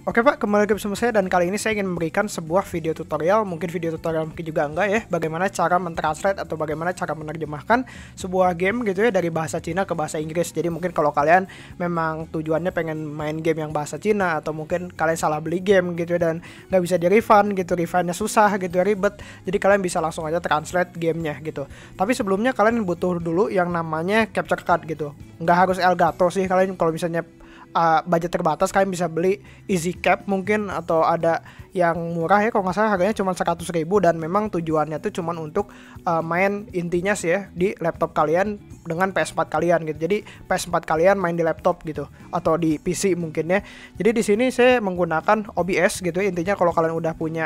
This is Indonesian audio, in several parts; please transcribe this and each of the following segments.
Oke Pak, kembali lagi bersama saya dan kali ini saya ingin memberikan sebuah video tutorial, mungkin video tutorial mungkin juga enggak ya, bagaimana cara mentranslate atau bagaimana cara menerjemahkan sebuah game gitu ya dari bahasa Cina ke bahasa Inggris. Jadi mungkin kalau kalian memang tujuannya pengen main game yang bahasa Cina atau mungkin kalian salah beli game gitu ya dan nggak bisa di refund gitu, refundnya susah gitu ya, ribet. Jadi kalian bisa langsung aja translate gamenya gitu. Tapi sebelumnya kalian butuh dulu yang namanya capture card gitu. Nggak harus Elgato sih, kalian kalau misalnya budget terbatas kalian bisa beli easy cap mungkin, atau ada yang murah ya kalau nggak salah harganya cuma 100.000 dan memang tujuannya tuh cuma untuk main intinya sih ya di laptop kalian dengan PS4 kalian gitu. Jadi PS4 kalian main di laptop gitu atau di PC mungkin ya. Jadi di sini saya menggunakan OBS gitu ya. Intinya kalau kalian udah punya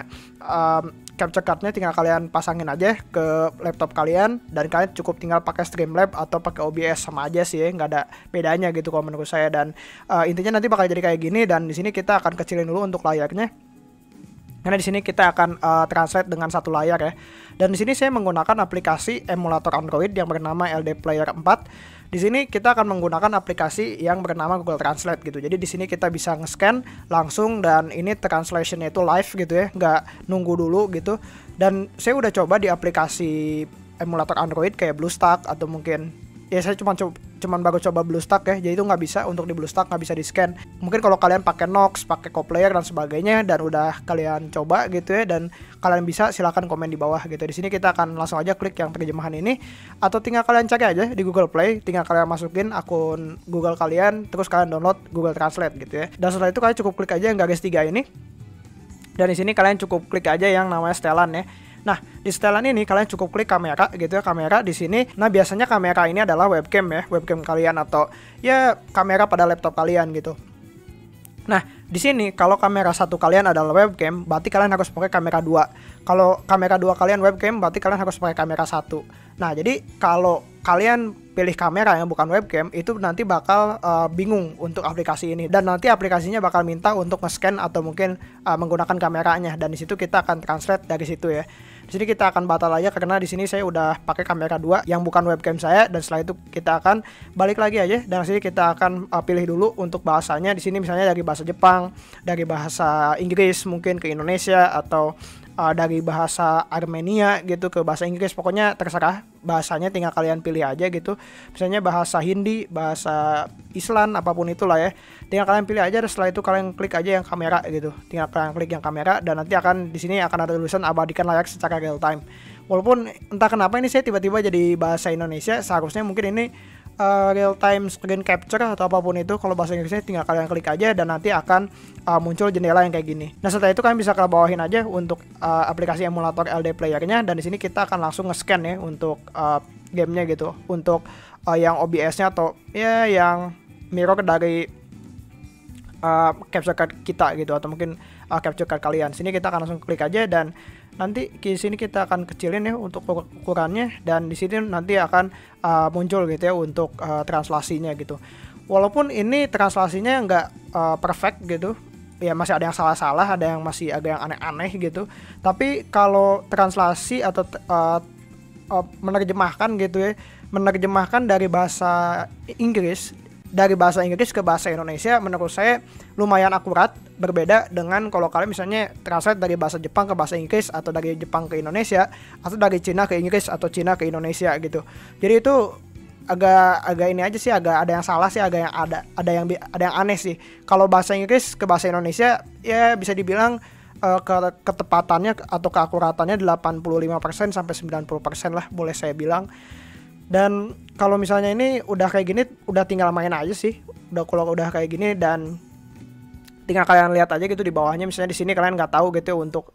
capture cardnya tinggal kalian pasangin aja ke laptop kalian dan kalian cukup tinggal pakai Streamlabs atau pakai OBS, sama aja sih ya, nggak ada bedanya gitu kalau menurut saya. Dan intinya nanti bakal jadi kayak gini, dan di sini kita akan kecilin dulu untuk layarnya karena di sini kita akan translate dengan satu layar ya. Dan di sini saya menggunakan aplikasi emulator Android yang bernama LD Player 4. Di sini kita akan menggunakan aplikasi yang bernama Google Translate gitu. Jadi di sini kita bisa nge-scan langsung dan ini translationnya itu live gitu ya, nggak nunggu dulu gitu. Dan saya udah coba di aplikasi emulator Android kayak BlueStack atau mungkin ya saya cuman baru coba BlueStack ya, jadi itu nggak bisa untuk di BlueStack, nggak bisa di scan. Mungkin kalau kalian pakai Nox, pakai CoPlayer dan sebagainya dan udah kalian coba gitu ya dan kalian bisa, silahkan komen di bawah gitu. Di sini kita akan langsung aja klik yang terjemahan ini, atau tinggal kalian cari aja di Google Play, tinggal kalian masukin akun Google kalian, terus kalian download Google Translate gitu ya. Dan setelah itu kalian cukup klik aja yang garis 3 ini, dan di sini kalian cukup klik aja yang namanya setelan ya. Nah, di setelan ini kalian cukup klik kamera gitu ya, kamera di sini. Nah, biasanya kamera ini adalah webcam ya, webcam kalian atau ya kamera pada laptop kalian gitu. Nah, di sini kalau kamera satu kalian adalah webcam, berarti kalian harus pakai kamera 2. Kalau kamera 2 kalian webcam, berarti kalian harus pakai kamera 1. Nah, jadi kalau kalian pilih kamera yang bukan webcam, itu nanti bakal bingung untuk aplikasi ini, dan nanti aplikasinya bakal minta untuk nge-scan atau mungkin menggunakan kameranya, dan di situ kita akan translate dari situ ya. Di sini kita akan batal aja karena di sini saya udah pakai kamera 2 yang bukan webcam saya, dan setelah itu kita akan balik lagi aja, dan di sini kita akan pilih dulu untuk bahasanya. Di sini misalnya dari bahasa Jepang, dari bahasa Inggris mungkin ke Indonesia, atau dari bahasa Armenia gitu ke bahasa Inggris, pokoknya terserah bahasanya, tinggal kalian pilih aja gitu. Misalnya bahasa Hindi, bahasa Islam, apapun itulah ya, tinggal kalian pilih aja. Dan setelah itu kalian klik aja yang kamera gitu, tinggal kalian klik yang kamera, dan nanti akan di sini akan ada tulisan abadikan layar secara real time. Walaupun entah kenapa ini saya tiba-tiba jadi bahasa Indonesia, seharusnya mungkin ini real time screen capture atau apapun itu. Kalau bahasa Inggrisnya tinggal kalian klik aja dan nanti akan muncul jendela yang kayak gini. Nah, setelah itu kalian bisa bawahin aja untuk aplikasi emulator LD Player-nya, dan di sini kita akan langsung nge-scan ya untuk gamenya gitu, untuk yang OBS-nya atau ya yang mirror dari capture card kita gitu, atau mungkin capture card kalian. Sini kita akan langsung klik aja, dan nanti di sini kita akan kecilin ya untuk ukurannya, dan di sini nanti akan muncul gitu ya untuk translasinya gitu. Walaupun ini translasinya nggak perfect gitu ya, masih ada yang salah-salah, ada yang masih agak yang aneh-aneh gitu. Tapi kalau translasi atau menerjemahkan gitu ya, menerjemahkan dari bahasa Inggris ke bahasa Indonesia, menurut saya lumayan akurat. Berbeda dengan kalau kalian misalnya translate dari bahasa Jepang ke bahasa Inggris, atau dari Jepang ke Indonesia, atau dari Cina ke Inggris, atau Cina ke Indonesia gitu. Jadi itu agak ini aja sih, agak ada yang salah sih, agak yang ada yang aneh sih. Kalau bahasa Inggris ke bahasa Indonesia ya bisa dibilang ketepatannya atau keakuratannya 85% sampai 90% lah, boleh saya bilang. Dan kalau misalnya ini udah kayak gini, udah tinggal main aja sih. Kalau udah kayak gini, dan tinggal kalian lihat aja gitu di bawahnya. Misalnya di sini kalian nggak tahu gitu untuk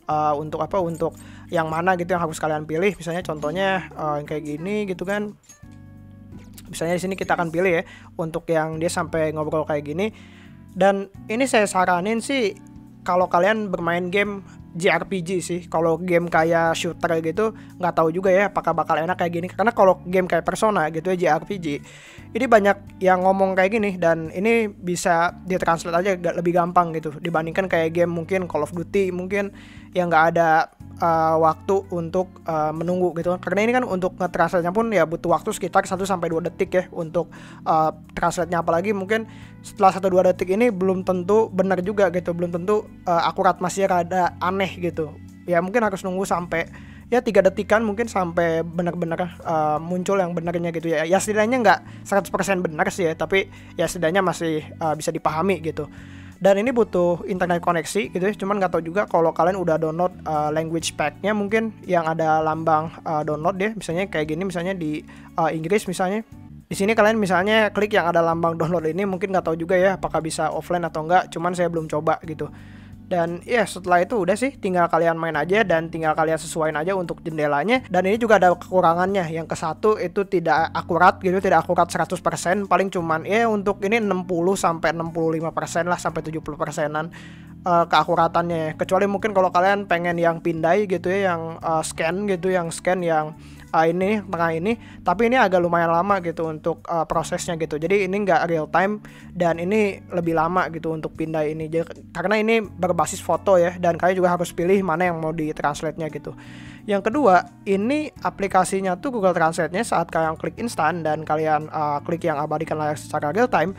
yang mana gitu yang harus kalian pilih. Misalnya contohnya yang kayak gini gitu kan. Misalnya di sini kita akan pilih ya untuk yang dia sampai ngobrol kayak gini. Dan ini saya saranin sih kalau kalian bermain game JRPG sih. Kalau game kayak shooter gitu nggak tahu juga ya apakah bakal enak kayak gini, karena kalau game kayak Persona gitu ya, JRPG ini banyak yang ngomong kayak gini, dan ini bisa ditranslate aja lebih gampang gitu dibandingkan kayak game mungkin Call of Duty mungkin yang nggak ada waktu untuk menunggu gitu. Karena ini kan untuk nge-translate-nya pun ya butuh waktu sekitar 1-2 detik ya untuk translate-nya, apalagi mungkin setelah 1-2 detik ini belum tentu benar juga gitu, belum tentu akurat, masih rada aneh gitu. Ya mungkin harus nunggu sampai ya 3 detikan mungkin sampai benar-benar muncul yang benarnya gitu ya. Ya setidaknya nggak 100% benar sih ya, tapi ya setidaknya masih bisa dipahami gitu. Dan ini butuh internet koneksi gitu ya. Cuman nggak tahu juga kalau kalian udah download language pack-nya mungkin yang ada lambang download deh. Misalnya kayak gini, misalnya di Inggris misalnya. Di sini kalian misalnya klik yang ada lambang download ini, mungkin nggak tahu juga ya apakah bisa offline atau enggak. Cuman saya belum coba gitu. Dan ya setelah itu udah sih, tinggal kalian main aja dan tinggal kalian sesuaiin aja untuk jendelanya. Dan ini juga ada kekurangannya. Yang ke-1 itu tidak akurat gitu, tidak akurat 100%, paling cuman ya untuk ini 60-65% lah, sampai 70%-an keakuratannya. Kecuali mungkin kalau kalian pengen yang pindai gitu ya, yang scan gitu, yang scan yang ini tengah ini, tapi ini agak lumayan lama gitu untuk prosesnya gitu. Jadi ini nggak real time dan ini lebih lama gitu untuk pindah ini. Jadi, karena ini berbasis foto ya, dan kalian juga harus pilih mana yang mau ditranslate-nya gitu. Yang kedua, ini aplikasinya tuh Google Translate-nya saat kalian klik instan dan kalian klik yang abadikan layar secara real time,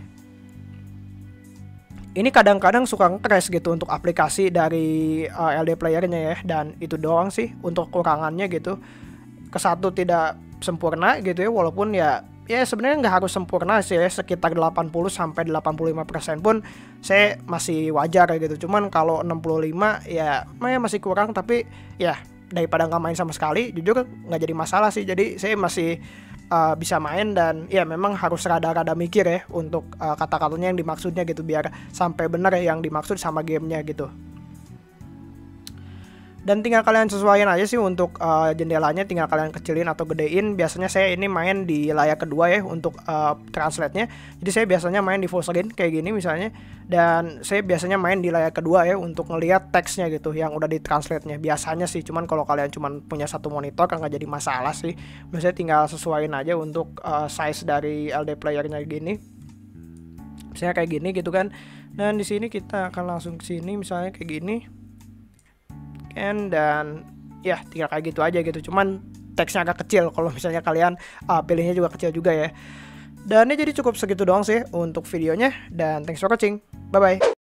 ini kadang-kadang suka nge-crash gitu untuk aplikasi dari LD player-nya ya. Dan itu doang sih untuk kekurangannya gitu. Ke-1 tidak sempurna gitu ya, walaupun ya sebenarnya nggak harus sempurna sih ya, sekitar 80-85% pun saya masih wajar gitu. Cuman kalau 65 ya masih kurang, tapi ya daripada nggak main sama sekali, jujur nggak jadi masalah sih. Jadi saya masih bisa main, dan ya memang harus rada-rada mikir ya untuk kata-katanya yang dimaksudnya gitu, biar sampai benar ya yang dimaksud sama gamenya gitu. Dan tinggal kalian sesuaiin aja sih untuk jendelanya, tinggal kalian kecilin atau gedein. Biasanya saya ini main di layar kedua ya untuk translate-nya. Jadi saya biasanya main di full screen kayak gini misalnya. Dan saya biasanya main di layar kedua ya untuk ngelihat teksnya gitu yang udah ditranslate-nya. Biasanya sih, cuman kalau kalian cuman punya satu monitor kan nggak jadi masalah sih. Biasanya tinggal sesuaiin aja untuk size dari LD player-nya gini. Misalnya kayak gini gitu kan. Dan di sini kita akan langsung ke sini misalnya kayak gini. Dan ya tinggal kayak gitu aja gitu, cuman teksnya agak kecil kalau misalnya kalian pilihnya juga kecil juga ya. Dan ini jadi cukup segitu doang sih untuk videonya, dan thanks for watching, bye bye.